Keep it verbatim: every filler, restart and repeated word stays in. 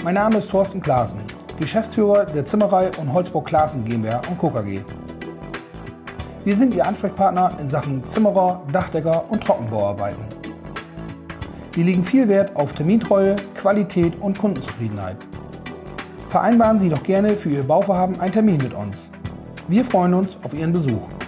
Mein Name ist Thorsten Klaassen, Geschäftsführer der Zimmerei und Holzbau Klaassen GmbH und Co. KG. Wir sind Ihr Ansprechpartner in Sachen Zimmerer, Dachdecker und Trockenbauarbeiten. Wir legen viel Wert auf Termintreue, Qualität und Kundenzufriedenheit. Vereinbaren Sie doch gerne für Ihr Bauvorhaben einen Termin mit uns. Wir freuen uns auf Ihren Besuch.